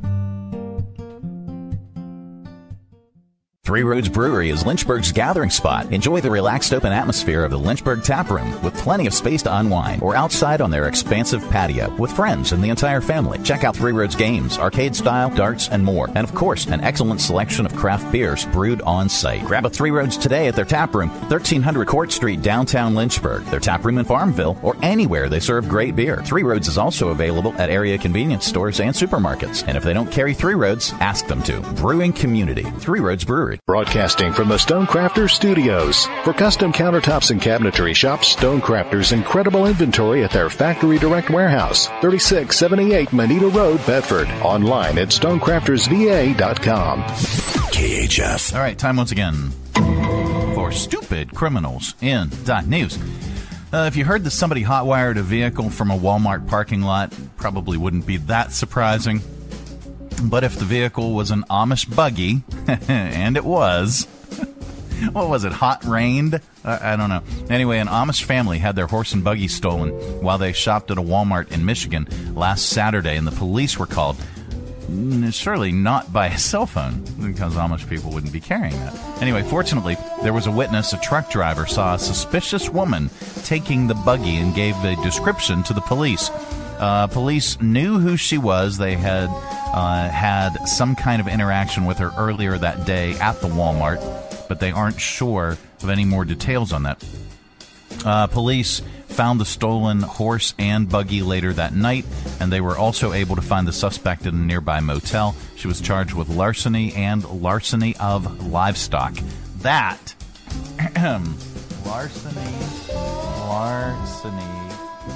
Three Roads Brewery is Lynchburg's gathering spot. Enjoy the relaxed open atmosphere of the Lynchburg Tap Room with plenty of space to unwind, or outside on their expansive patio with friends and the entire family. Check out Three Roads games, arcade style, darts, and more. And of course, an excellent selection of craft beers brewed on site. Grab a Three Roads today at their tap room, thirteen hundred Court Street, downtown Lynchburg. Their tap room in Farmville, or anywhere they serve great beer. Three Roads is also available at area convenience stores and supermarkets. And if they don't carry Three Roads, ask them to. Brewing community, Three Roads Brewery. Broadcasting from the Stonecrafters Studios. For custom countertops and cabinetry, shop Stonecrafters' incredible inventory at their Factory Direct Warehouse, thirty-six seventy-eight Manita Road, Bedford. Online at stonecrafters v a dot com. K H F. All right, time once again for Stupid Criminals in Dot News. Uh, if you heard that somebody hotwired a vehicle from a Walmart parking lot, probably wouldn't be that surprising. But if the vehicle was an Amish buggy, and it was, what was it, hot rained? I, I don't know. Anyway, an Amish family had their horse and buggy stolen while they shopped at a Walmart in Michigan last Saturday, and the police were called. Surely not by a cell phone, because Amish people wouldn't be carrying that. Anyway, fortunately, there was a witness. A truck driver saw a suspicious woman taking the buggy and gave a description to the police. Uh, police knew who she was. They had uh, had some kind of interaction with her earlier that day at the Walmart, but they aren't sure of any more details on that. Uh, police found the stolen horse and buggy later that night, and they were also able to find the suspect in a nearby motel. She was charged with larceny and larceny of livestock. That, larceny, larceny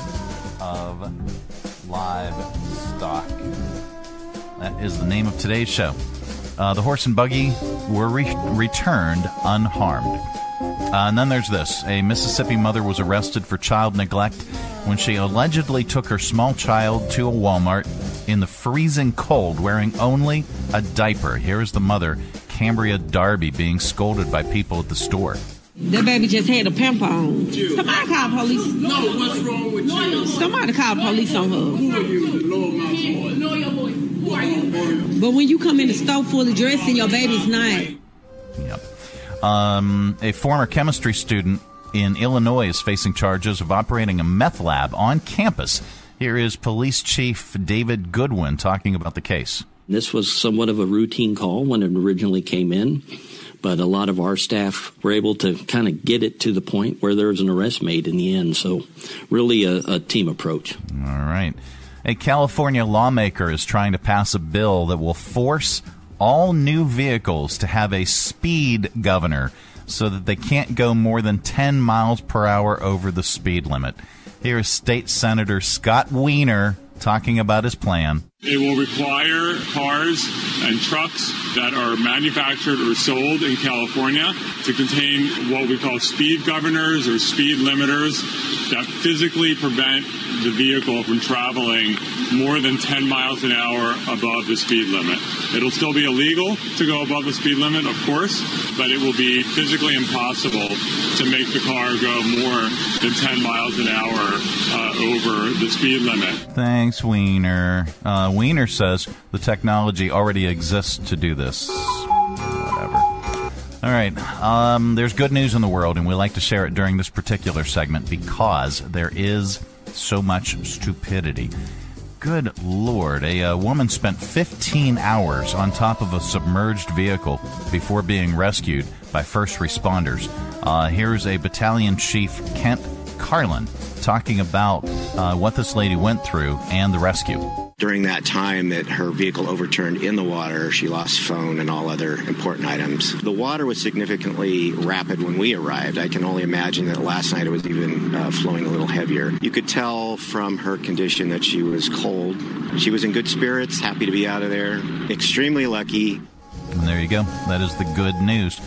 of livestock. That is the name of today's show. Uh, the horse and buggy were re- returned unharmed. Uh, and then there's this. A Mississippi mother was arrested for child neglect when she allegedly took her small child to a Walmart in the freezing cold wearing only a diaper. Here's the mother, Cambria Darby, being scolded by people at the store. That baby just had a pamper on. Somebody call police. No, what's wrong with you? Somebody call police on her. Who are you? Lower my voice. Know your voice. Who are you? But when you come in the store fully dressed and your baby's not. Yep. Um, a former chemistry student in Illinois is facing charges of operating a meth lab on campus. Here is Police Chief David Goodwin talking about the case. This was somewhat of a routine call when it originally came in, but a lot of our staff were able to kind of get it to the point where there was an arrest made in the end. So really a, a team approach. All right. A California lawmaker is trying to pass a bill that will force all new vehicles to have a speed governor so that they can't go more than ten miles per hour over the speed limit. Here is State Senator Scott Wiener talking about his plan. It will require cars and trucks that are manufactured or sold in California to contain what we call speed governors or speed limiters that physically prevent the vehicle from traveling more than ten miles an hour above the speed limit. It'll still be illegal to go above the speed limit, of course, but it will be physically impossible to make the car go more than ten miles an hour uh, over the speed limit. Thanks, Wiener. Uh, Wiener says the technology already exists to do this. Whatever. All right. Um, there's good news in the world, and we like to share it during this particular segment because there is so much stupidity. Good Lord. A, a woman spent fifteen hours on top of a submerged vehicle before being rescued by first responders. Uh, here's a battalion chief, Kent Carlin, talking about uh, what this lady went through and the rescue. During that time that her vehicle overturned in the water, she lost phone and all other important items. The water was significantly rapid when we arrived. I can only imagine that last night it was even uh, flowing a little heavier. You could tell from her condition that she was cold. She was in good spirits, happy to be out of there, extremely lucky. And there you go. That is the good news.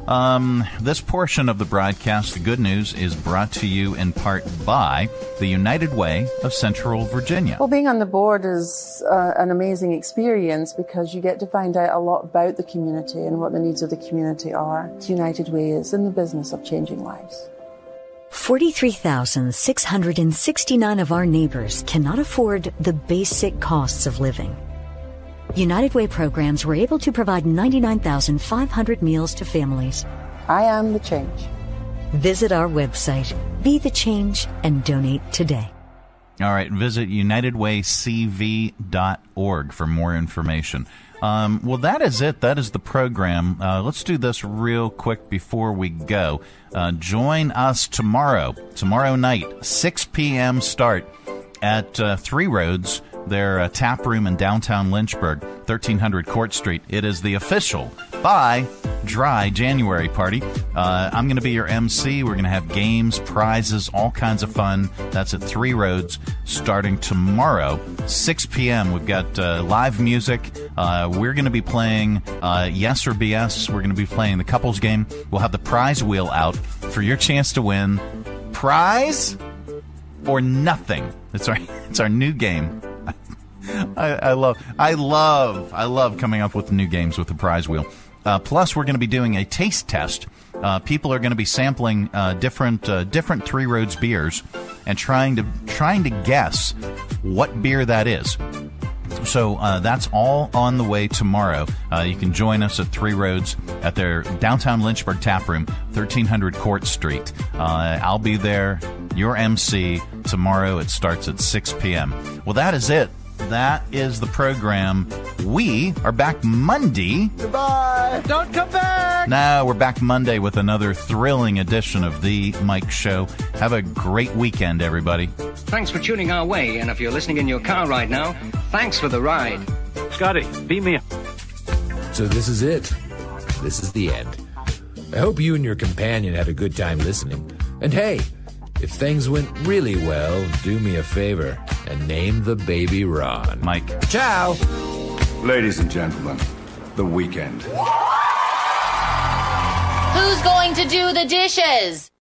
Um, this portion of the broadcast, the good news, is brought to you in part by the United Way of Central Virginia. Well, being on the board is uh, an amazing experience because you get to find out a lot about the community and what the needs of the community are. United Way is in the business of changing lives. forty-three thousand six hundred sixty-nine of our neighbors cannot afford the basic costs of living. United Way programs were able to provide ninety-nine thousand five hundred meals to families. I am the change. Visit our website, Be the Change, and donate today. All right, visit united way c v dot org for more information. Um, well, that is it. That is the program. Uh, let's do this real quick before we go. Uh, join us tomorrow, tomorrow night, six p.m. start at uh, Three Roads, their uh, tap room in downtown Lynchburg, thirteen hundred Court Street. It is the official Buy Dry January party. Uh, I'm going to be your M C. We're going to have games, prizes, all kinds of fun. That's at Three Roads starting tomorrow, six p.m. We've got uh, live music. Uh, we're going to be playing uh, Yes or B S. We're going to be playing the couples game. We'll have the prize wheel out for your chance to win prize or nothing. It's our it's our new game. I, I love I love I love coming up with new games with the prize wheel. Uh, plus, we're going to be doing a taste test. Uh, people are going to be sampling uh, different uh, different Three Roads beers and trying to trying to guess what beer that is. So uh, that's all on the way tomorrow. Uh, you can join us at Three Roads at their downtown Lynchburg tap room, thirteen hundred Court Street. Uh, I'll be there, your M C, tomorrow. It starts at six p.m. Well, that is it. That is the program. We are back Monday. Goodbye. Don't come back. No, we're back Monday with another thrilling edition of The Mike Show. Have a great weekend, everybody. Thanks for tuning our way, and if you're listening in your car right now, thanks for the ride. Scotty, beat me up. So this is it. This is the end. I hope you and your companion had a good time listening. And hey, if things went really well, do me a favor and name the baby Ron. Mike. Ciao. Ladies and gentlemen, the weekend. Who's going to do the dishes?